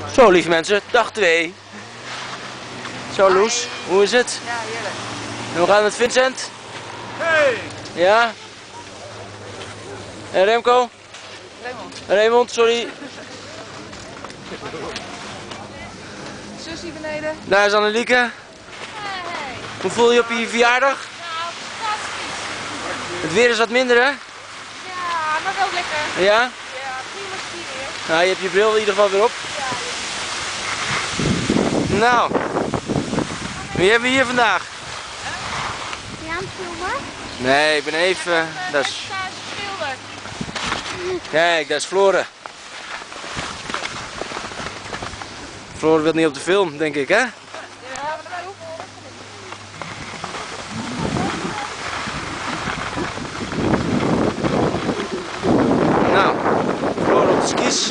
Zo lieve mensen, dag 2. Zo Loes, hoe is het? Ja, heerlijk. En hoe gaat het met Vincent? Hey! Ja? En Remco? Raymond, sorry. Sussie beneden. Daar is Annelieke. Hey. Hoe voel je je op je verjaardag? Nou, fantastisch. Het weer is wat minder, hè? Ja, maar wel lekker. Ja? Ja, prima skiën weer. Nou, je hebt je bril in ieder geval weer op. Ja, Nou, wie hebben we hier vandaag? ja. Aan het filmen? Nee, ik ben even... Dat is... Thuis schilder. Kijk, daar is Floren. Floren wil niet op de film, denk ik, hè? Ja, maar dat hoeft. Nou, Floren op de skis.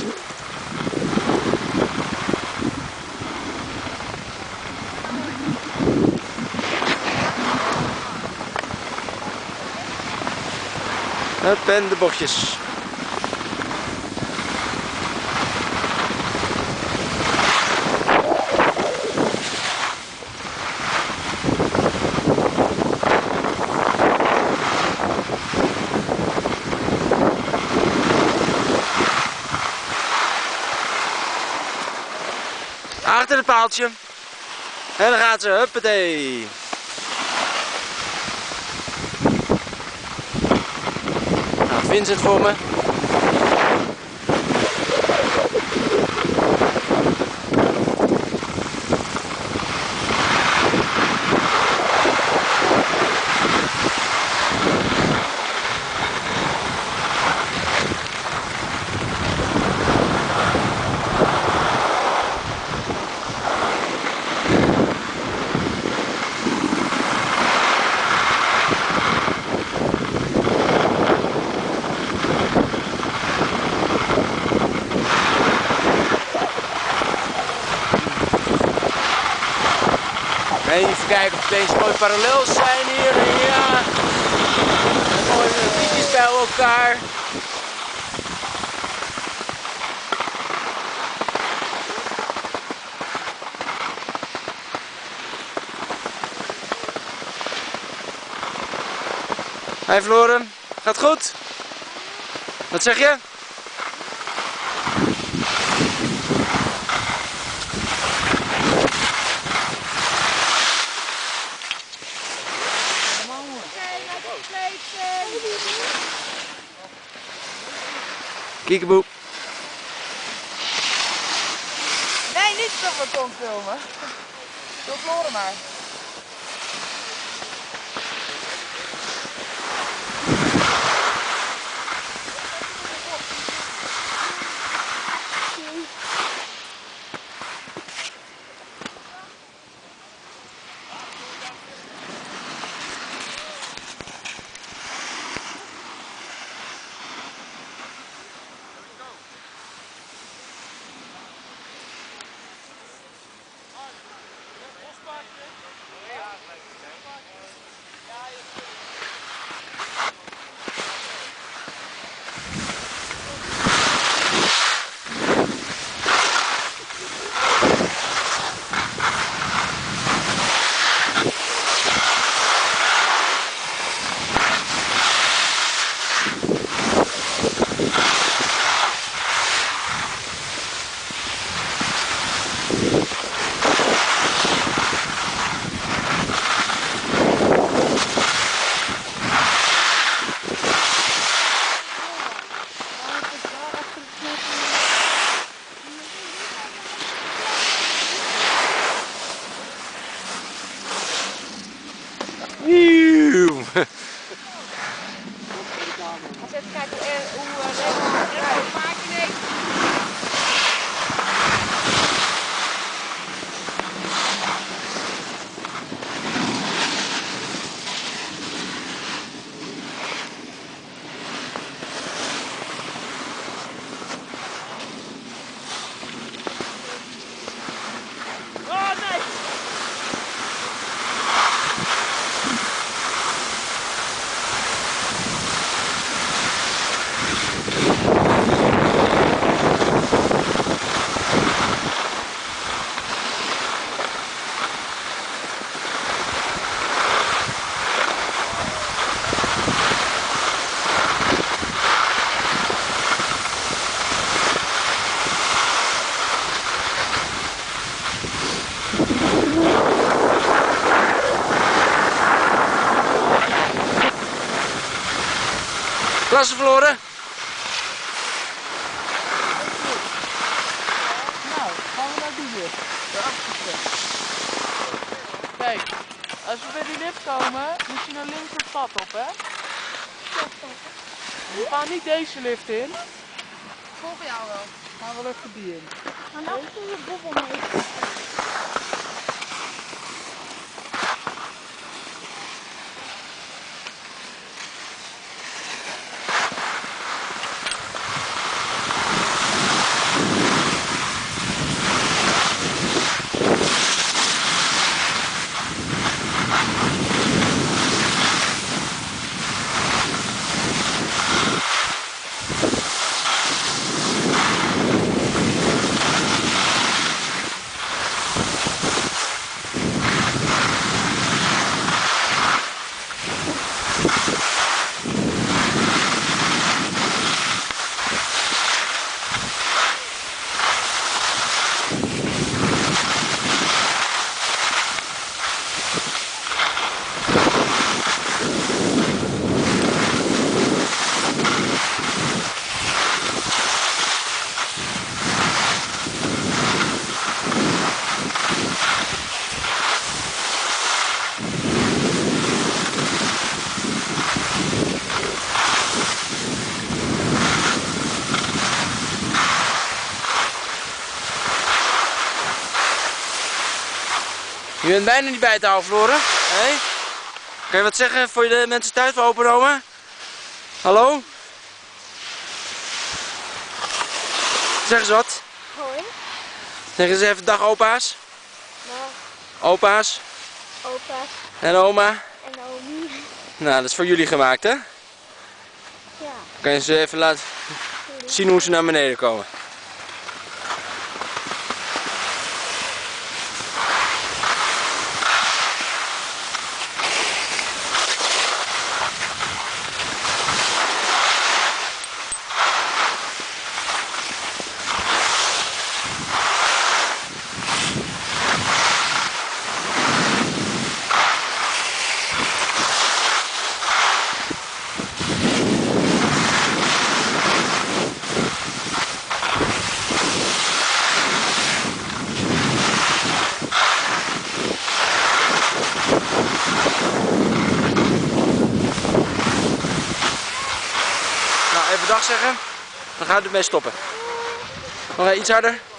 Hup, en de bochtjes. Achter het paaltje. En dan gaat ze, huppatee. Nou, Vincent voor me. Even kijken of deze mooi parallel zijn hier. Ja. Mooi liedjes bij elkaar. Hi Floren, gaat goed? Wat zeg je? Kiekeboe. Nee, niet dat we kon filmen. Doe Floren maar. klasse verloren? Nou, gaan we naar die weer. De achterste. Kijk, als we bij die lift komen, moet je naar links het pad op, hè? We gaan niet deze lift in. Volg jou wel. We gaan wel even die in. Maar nou kun je bobbel mee. Je bent bijna niet bij te houden, Floren. Hey? Kan je wat zeggen voor de mensen thuis voor opa en oma? Hallo? Zeg eens wat. Hoi. Zeg eens even dag opa's. Nou, Opa's opa's en oma. en omi. Nou, dat is voor jullie gemaakt, hè? Ja. Kan je ze even laten zien hoe ze naar beneden komen. Nou, even dag zeggen. Dan gaan we ermee stoppen. Nog iets harder.